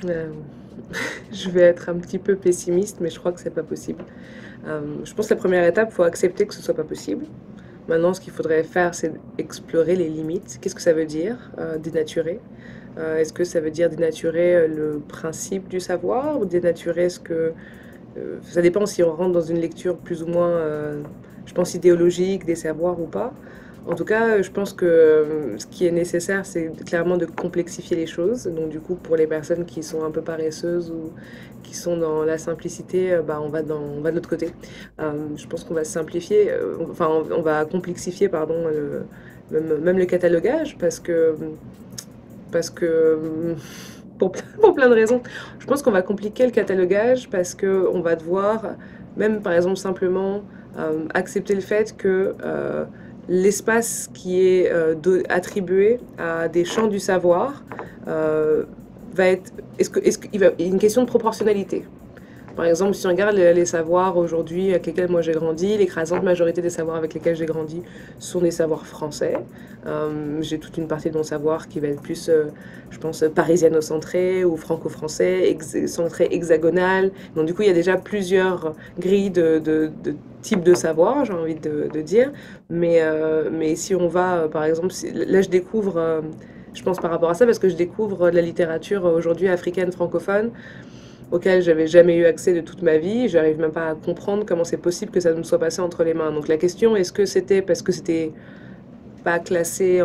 Euh, je vais être un petit peu pessimiste, mais je crois que c'est pas possible. Je pense que la première étape, il faut accepter que ce soit pas possible. Maintenant, ce qu'il faudrait faire, c'est explorer les limites. Qu'est-ce que ça veut dire, dénaturer? Est-ce que ça veut dire dénaturer le principe du savoir ou dénaturer ce que... ça dépend si on rentre dans une lecture plus ou moins, je pense, idéologique des savoirs ou pas. En tout cas, je pense que ce qui est nécessaire, c'est clairement de complexifier les choses. Donc du coup, pour les personnes qui sont un peu paresseuses ou qui sont dans la simplicité, bah, on va de l'autre côté. Je pense qu'on va simplifier, enfin on va complexifier, pardon, même le catalogage parce que pour plein de raisons. Je pense qu'on va compliquer le catalogage parce que on va devoir, même par exemple simplement accepter le fait que l'espace qui est attribué à des champs du savoir va être, il y a une question de proportionnalité. Par exemple, si on regarde les savoirs aujourd'hui avec lesquels moi j'ai grandi, l'écrasante majorité des savoirs avec lesquels j'ai grandi sont des savoirs français. J'ai toute une partie de mon savoir qui va être plus, je pense, parisiano-centré ou franco-français, centré hexagonal. Donc du coup, il y a déjà plusieurs grilles de types de savoir, j'ai envie de dire. Mais si on va, par exemple, là je découvre, je pense par rapport à ça, parce que je découvre de la littérature aujourd'hui africaine francophone auquel j'avais jamais eu accès de toute ma vie. J'arrive même pas à comprendre comment c'est possible que ça me soit passé entre les mains. Donc la question, est-ce que c'était parce que c'était pas classé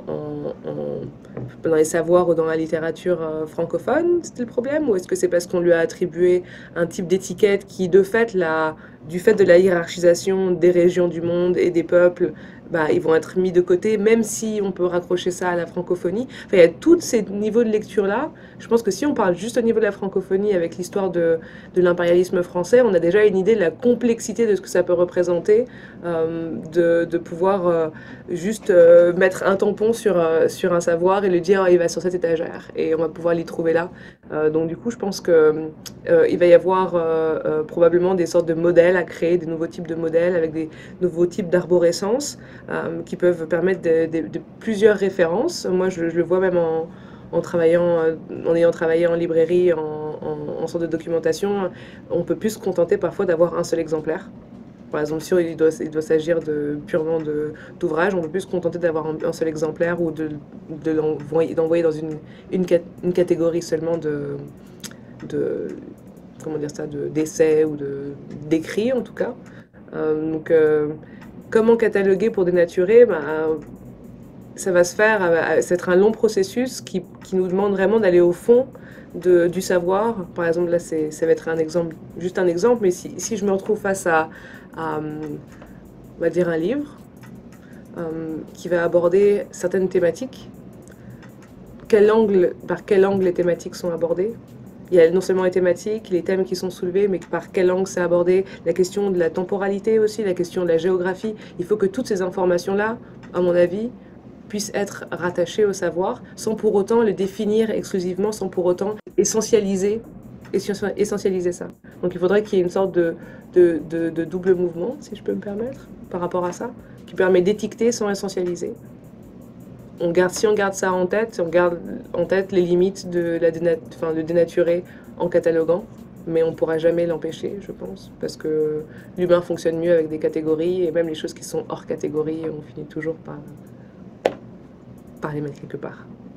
dans les savoirs ou dans la littérature francophone, c'était le problème? Ou est-ce que c'est parce qu'on lui a attribué un type d'étiquette qui, de fait, du fait de la hiérarchisation des régions du monde et des peuples, bah, ils vont être mis de côté, même si on peut raccrocher ça à la francophonie. Enfin, il y a tous ces niveaux de lecture-là. Je pense que si on parle juste au niveau de la francophonie avec l'histoire de l'impérialisme français, on a déjà une idée de la complexité de ce que ça peut représenter, de pouvoir juste mettre un tampon sur un savoir et le dire il va sur cette étagère et on va pouvoir l'y trouver là. Donc du coup je pense que il va y avoir probablement des sortes de modèles à créer, des nouveaux types de modèles avec des nouveaux types d'arborescence qui peuvent permettre de plusieurs références. Moi je le vois même en travaillant, en ayant travaillé en librairie, en sorte de documentation, on peut plus se contenter parfois d'avoir un seul exemplaire. Par exemple, si il doit s'agir purement d'ouvrage, on ne peut plus se contenter d'avoir un seul exemplaire ou d'envoyer dans une catégorie seulement de comment dire ça, d'essais ou d'écrits en tout cas. Donc, comment cataloguer pour dénaturer? Ben, ça va se faire, ça va être un long processus qui nous demande vraiment d'aller au fond du savoir. Par exemple, là, ça va être un exemple, juste un exemple, mais si je me retrouve face à, on va dire, un livre qui va aborder certaines thématiques, par quel angle les thématiques sont abordées? Il y a non seulement les thématiques, les thèmes qui sont soulevés, mais par quel angle c'est abordé, la question de la temporalité aussi, la question de la géographie. Il faut que toutes ces informations-là, à mon avis, puissent être rattachées au savoir, sans pour autant le définir exclusivement, sans pour autant essentialiser ça. Donc il faudrait qu'il y ait une sorte de double mouvement, si je peux me permettre, par rapport à ça, qui permet d'étiqueter sans essentialiser. Si on garde ça en tête, si on garde en tête les limites de dénaturer en cataloguant, mais on ne pourra jamais l'empêcher, je pense, parce que l'humain fonctionne mieux avec des catégories, et même les choses qui sont hors catégorie, on finit toujours par les mettre quelque part.